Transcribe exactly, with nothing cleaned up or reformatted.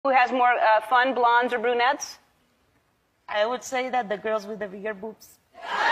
Who has more uh, fun, blondes or brunettes? I would say that the girls with the bigger boobs.